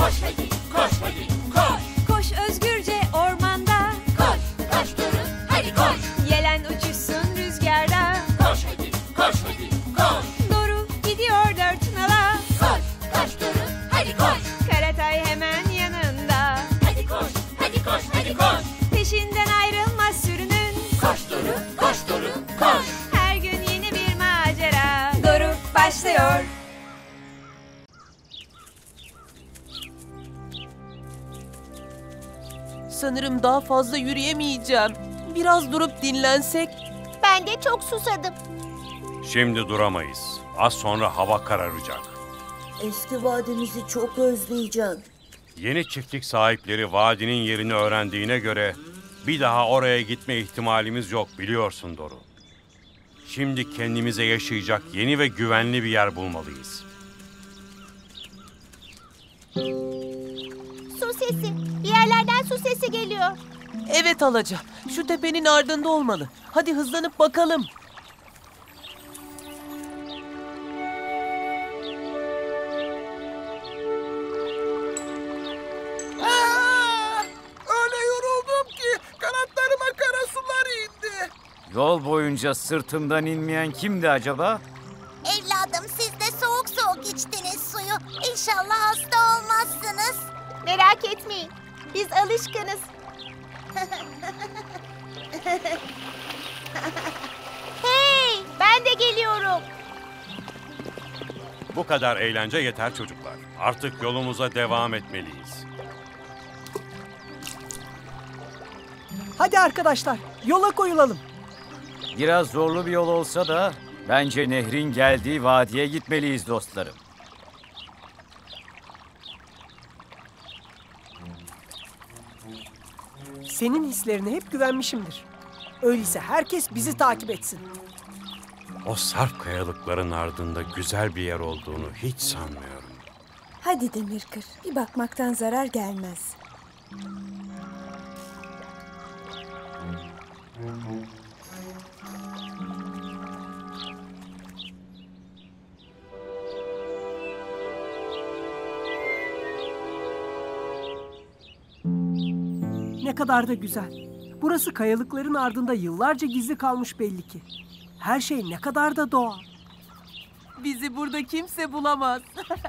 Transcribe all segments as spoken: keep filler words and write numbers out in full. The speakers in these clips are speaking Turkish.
Koş hadi, koş hadi, koş. Koş özgürce ormanda. Koş, koş Doru, hadi koş. Yelen uçuşsun rüzgarda. Koş hadi, koş hadi, koş. Doru gidiyor dört nala. Koş, koş Doru, hadi koş. Karatay hemen yanında. Hadi koş, hadi koş, hadi koş. Peşinden ayrılmaz sürünün. Koş Doru, koş Doru, koş. Her gün yeni bir macera. Doru başlıyor. Sanırım daha fazla yürüyemeyeceğim. Biraz durup dinlensek. Ben de çok susadım. Şimdi duramayız. Az sonra hava kararacak. Eski vadimizi çok özleyeceğim. Yeni çiftlik sahipleri vadinin yerini öğrendiğine göre bir daha oraya gitme ihtimalimiz yok, biliyorsun Doru. Şimdi kendimize yaşayacak yeni ve güvenli bir yer bulmalıyız. Su sesi. Bir yerlerden su sesi geliyor. Evet Alaca, şu tepenin ardında olmalı. Hadi hızlanıp bakalım. Aa, öyle yoruldum ki kanatlarıma kara sular indi. Yol boyunca sırtımdan inmeyen kimdi acaba? Evladım, siz de soğuk soğuk içtiniz suyu. İnşallah hasta olmazsınız. Merak etmeyin. Biz alışkınız. Hey, ben de geliyorum. Bu kadar eğlence yeter çocuklar. Artık yolumuza devam etmeliyiz. Hadi arkadaşlar, yola koyulalım. Biraz zorlu bir yol olsa da bence nehrin geldiği vadiye gitmeliyiz dostlarım. Senin hislerine hep güvenmişimdir. Öyleyse herkes bizi takip etsin. O sarp kayalıkların ardında güzel bir yer olduğunu hiç sanmıyorum. Hadi Demirkır, bir bakmaktan zarar gelmez. Ne kadar da güzel. Burası kayalıkların ardında yıllarca gizli kalmış belli ki. Her şey ne kadar da doğal. Bizi burada kimse bulamaz.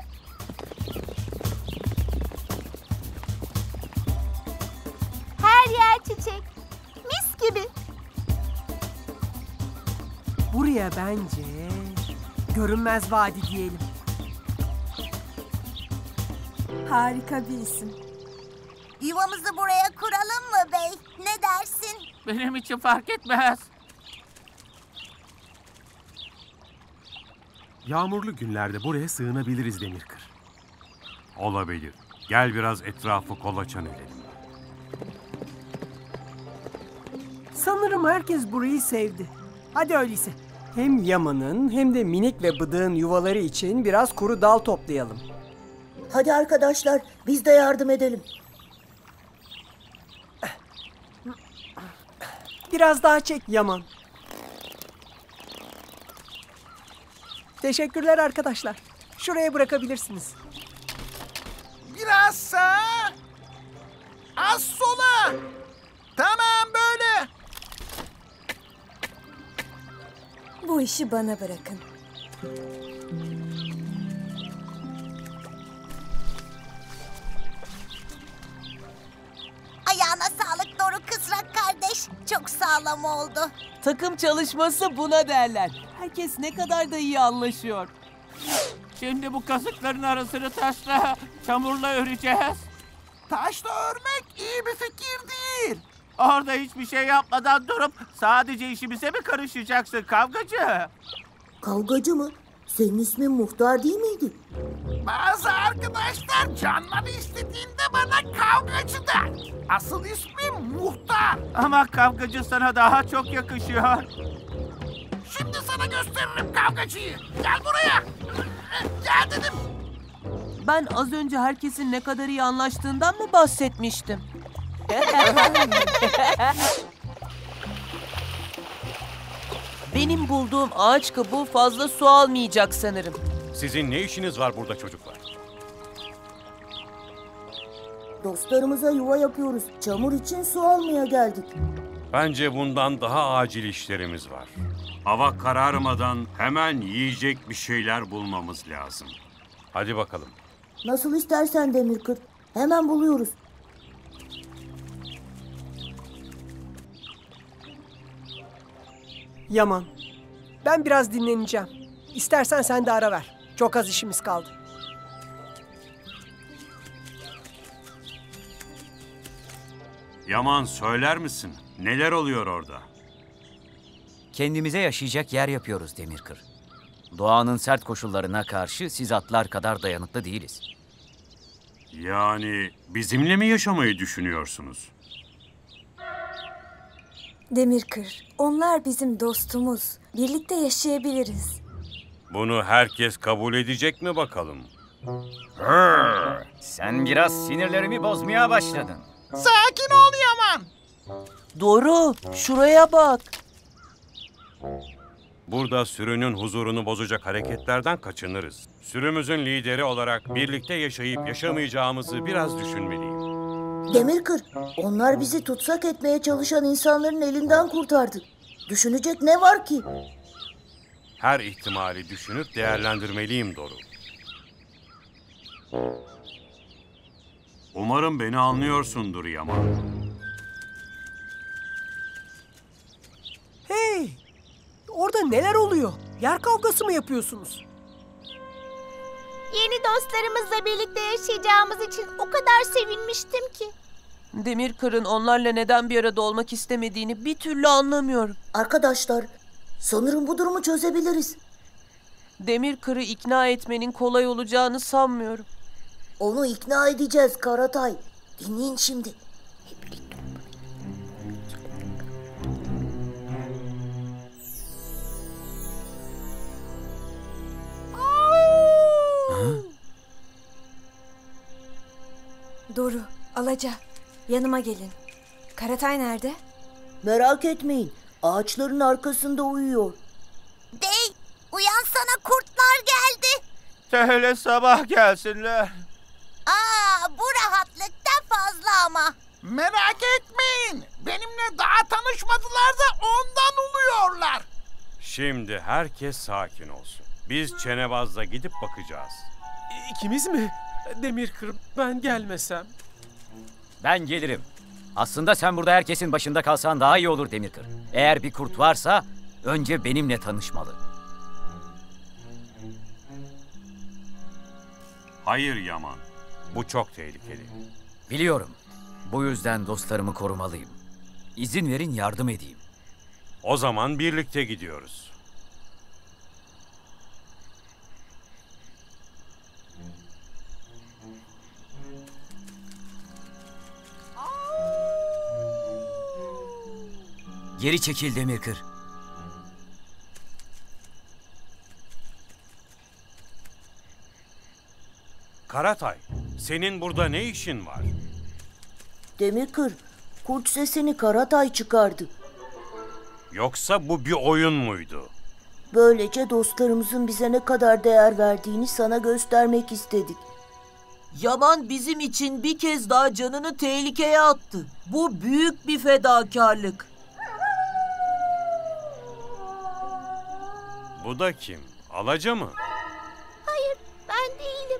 Her yer çiçek. Mis gibi. Buraya bence görünmez vadi diyelim. Harika bir isim. Yuvamızı buraya kuralım mı bey? Ne dersin? Benim için fark etmez. Yağmurlu günlerde buraya sığınabiliriz Demirkır. Olabilir. Gel biraz etrafı kolaçan edelim. Sanırım herkes burayı sevdi. Hadi öyleyse. Hem Yaman'ın hem de Minik ve Bıdık'ın yuvaları için biraz kuru dal toplayalım. Hadi arkadaşlar, biz de yardım edelim. Biraz daha çek Yaman. Teşekkürler arkadaşlar. Şuraya bırakabilirsiniz. Biraz sağa. Az sola. Tamam böyle. Bu işi bana bırakın. Ayağına sağlık Doru kısrak kardeş. Çok sağlam oldu. Takım çalışması buna derler. Herkes ne kadar da iyi anlaşıyor. Şimdi bu kazıkların arasını taşla, çamurla öreceğiz. Taşla örmek iyi bir fikir değil. Orada hiçbir şey yapmadan durup sadece işimize mi karışacaksın kavgacı? Kavgacı mı? Senin ismin Muhtar değil miydi? Bazı arkadaşlar canları istediğinde bana kavgacı der. Asıl ismim Muhtar. Ama kavgacı sana daha çok yakışıyor. Şimdi sana gösteririm kavgacıyı. Gel buraya. Gel dedim. Ben az önce herkesin ne kadar iyi anlaştığından mı bahsetmiştim? Benim bulduğum ağaç kabuğu fazla su almayacak sanırım. Sizin ne işiniz var burada çocuklar? Dostlarımıza yuva yapıyoruz. Çamur için su almaya geldik. Bence bundan daha acil işlerimiz var. Hava kararmadan hemen yiyecek bir şeyler bulmamız lazım. Hadi bakalım. Nasıl istersen Demirkır. Hemen buluyoruz. Yaman, ben biraz dinleneceğim. İstersen sen de ara ver. Çok az işimiz kaldı. Yaman, söyler misin? Neler oluyor orada? Kendimize yaşayacak yer yapıyoruz Demirkır. Doğanın sert koşullarına karşı siz atlar kadar dayanıklı değiliz. Yani bizimle mi yaşamayı düşünüyorsunuz? Demirkır, onlar bizim dostumuz. Birlikte yaşayabiliriz. Bunu herkes kabul edecek mi bakalım? Hırr, sen biraz sinirlerimi bozmaya başladın. Sakin ol Yaman. Doru, şuraya bak. Burada sürünün huzurunu bozacak hareketlerden kaçınırız. Sürümüzün lideri olarak birlikte yaşayıp yaşamayacağımızı biraz düşünmeliyim. Demirkır, onlar bizi tutsak etmeye çalışan insanların elinden kurtardı. Düşünecek ne var ki? Her ihtimali düşünüp değerlendirmeliyim Doru. Umarım beni anlıyorsundur Yaman. Hey! Orada neler oluyor? Yer kavgası mı yapıyorsunuz? Yeni dostlarımızla birlikte yaşayacağımız için o kadar sevinmiştim ki. Demirkır'ın onlarla neden bir arada olmak istemediğini bir türlü anlamıyorum. Arkadaşlar, sanırım bu durumu çözebiliriz. Demirkır'ı ikna etmenin kolay olacağını sanmıyorum. Onu ikna edeceğiz Karatay. Dinleyin şimdi. Doru, Alaca, yanıma gelin. Karatay nerede? Merak etmeyin. Ağaçların arkasında uyuyor. Dey, uyansana, kurtlar geldi. Hele sabah gelsinler. Aa, bu rahatlıkta fazla ama. Merak etmeyin. Benimle daha tanışmadılar da ondan uluyorlar. Şimdi herkes sakin olsun. Biz Çenebaz'la gidip bakacağız. İkimiz mi? Demirkır, ben gelmesem. Ben gelirim. Aslında sen burada herkesin başında kalsan daha iyi olur Demirkır. Eğer bir kurt varsa önce benimle tanışmalı. Hayır Yaman, bu çok tehlikeli. Biliyorum. Bu yüzden dostlarımı korumalıyım. İzin verin yardım edeyim. O zaman birlikte gidiyoruz. Geri çekil Demirkır. Karatay, senin burada ne işin var? Demirkır, kurt sesini Karatay çıkardı. Yoksa bu bir oyun muydu? Böylece dostlarımızın bize ne kadar değer verdiğini sana göstermek istedik. Yaman bizim için bir kez daha canını tehlikeye attı. Bu büyük bir fedakarlık. Bu da kim? Alaca mı? Hayır, ben değilim.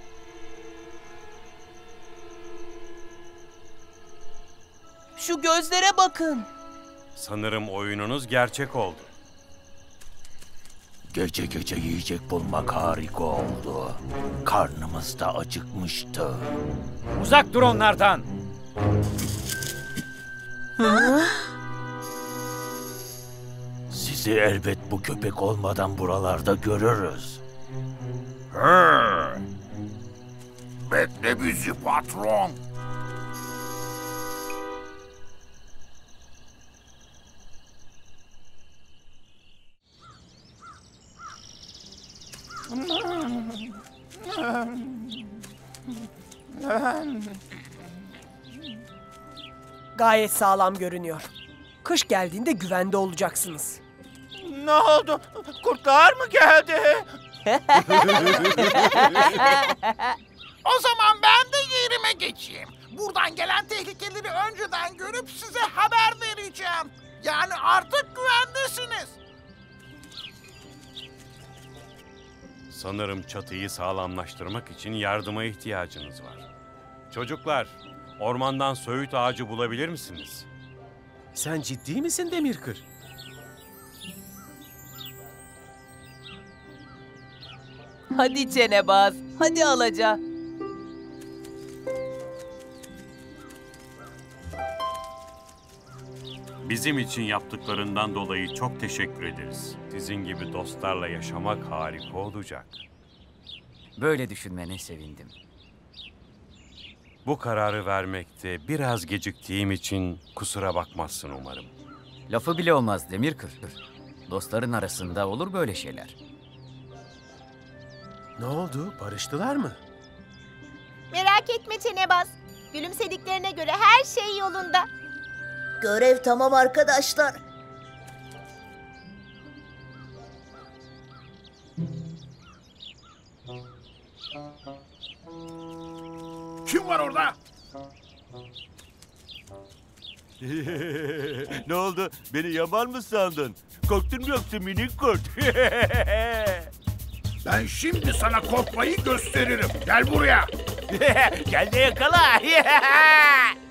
Şu gözlere bakın. Sanırım oyununuz gerçek oldu. Gece gece yiyecek bulmak harika oldu. Karnımız da acıkmıştı. Uzak dur onlardan. Sizi elbet bu köpek olmadan buralarda görürüz. Bekle bizi patron. Gayet sağlam görünüyor. Kış geldiğinde güvende olacaksınız. Ne oldu? Kurtlar mı geldi? O zaman ben de yerime geçeyim. Buradan gelen tehlikeleri önceden görüp size haber vereceğim. Yani artık güvendesiniz. Sanırım çatıyı sağlamlaştırmak için yardıma ihtiyacınız var. Çocuklar, ormandan söğüt ağacı bulabilir misiniz? Sen ciddi misin Demirkır? Hadi Çenebaz, hadi Alaca. Bizim için yaptıklarından dolayı çok teşekkür ederiz. Sizin gibi dostlarla yaşamak harika olacak. Böyle düşünmene sevindim. Bu kararı vermekte biraz geciktiğim için kusura bakmazsın umarım. Lafı bile olmaz Demirkır. Dostların arasında olur böyle şeyler. Ne oldu? Barıştılar mı? Merak etme Çenebaz. Gülümsediklerine göre her şey yolunda. Görev tamam arkadaşlar. Kim var orada? Ne oldu? Beni yaban mı sandın? Korktun mu yoksa minik kurt? Ben şimdi sana korkmayı gösteririm. Gel buraya. Gel de yakala.